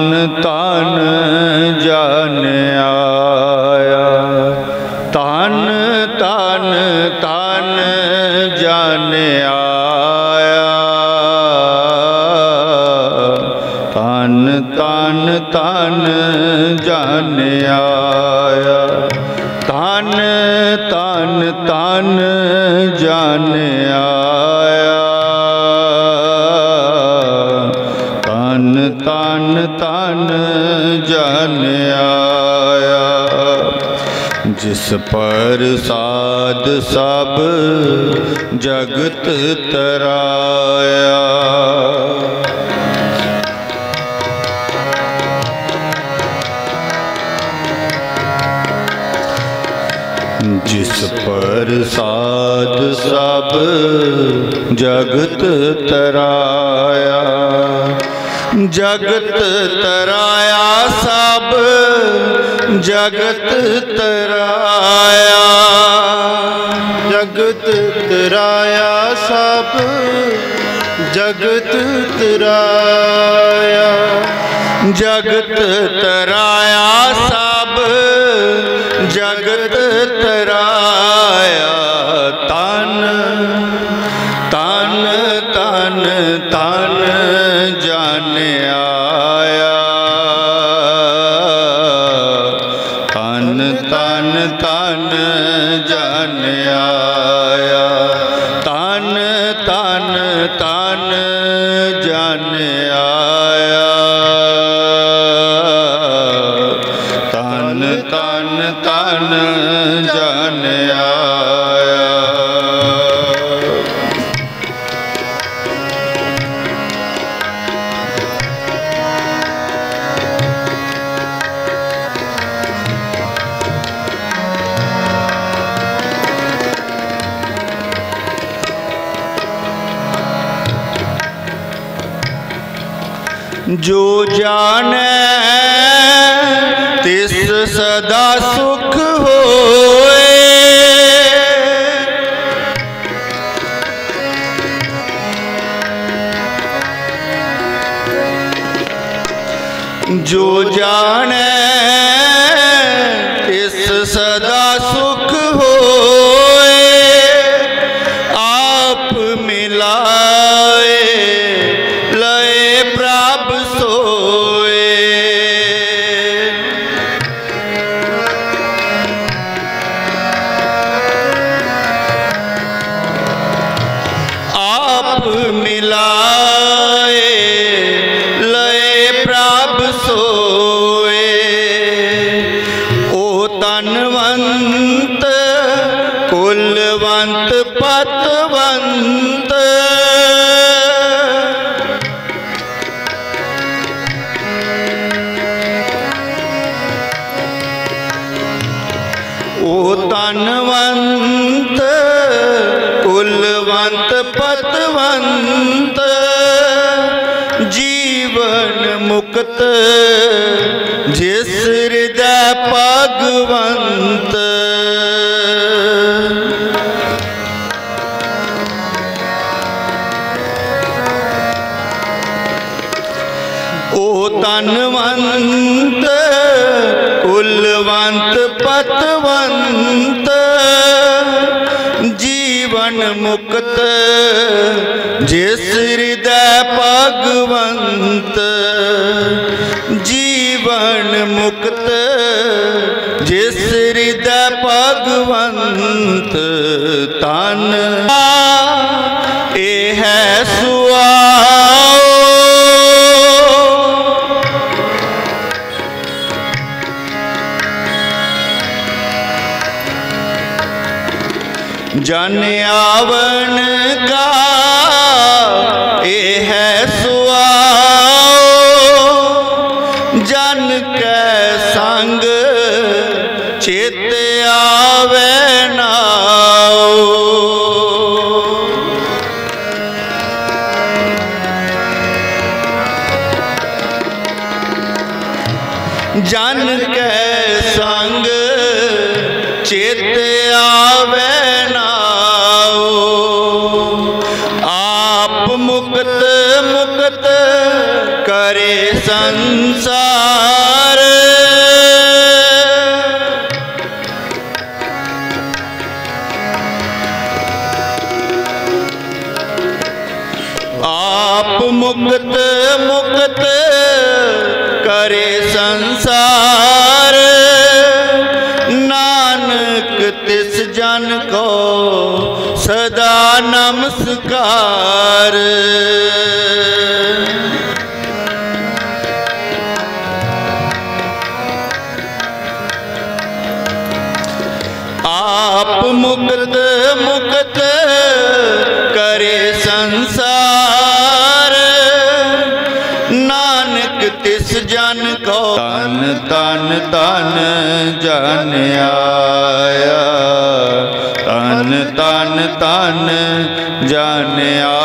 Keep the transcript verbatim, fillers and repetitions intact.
तन जन आया। तन तन तन जन आया। तन तन तन जन आया। तन तन तन जन आया। तन तन तन जन आया। जिस प्रसाद सब जगत तराया। जिस प्रसाद सब जगत तराया। जगत तराया सब जगत तराया। जगत तराया सब जगत तराया। जगत तराया सब जगत तराया। तन तन तन तन जन आया। तन तन तन जन आया। तन तन तन जन आया। तन तन तन जन आया। जो जाने तिस सदा सुख होए। जो जाने तिस सदा सुख होए। आप मिलाए लय प्रभ सोए। आप मिलाए लय प्रभ सोए। ओ तनवंत कुलवंत पतवंत। ओ तनवंत कुलवंत पतवंत। जीवन मुक्त जिस हृदय भगवंत। ओ तनवंत कुलवंत पतवंत। जीवन मुक्त जिस हृदय भगवंत। जीवन मुक्त जिस हृदय भगवंत। तन ए है सुआओ। जन आवन का ए है सुआओ। जन के संग चित आवे नाओ। जन के संग चित आवे नाओ। आप मुक्त मुक्त करे संसार। आप मुक्त मुक्त करे संसार, नानक तिस जन को सदा नमस्कार। आप मुक्त मुक्त करे संसार, नानक तिस जन को तन तन तन जन आया, तन तन तन जन आया।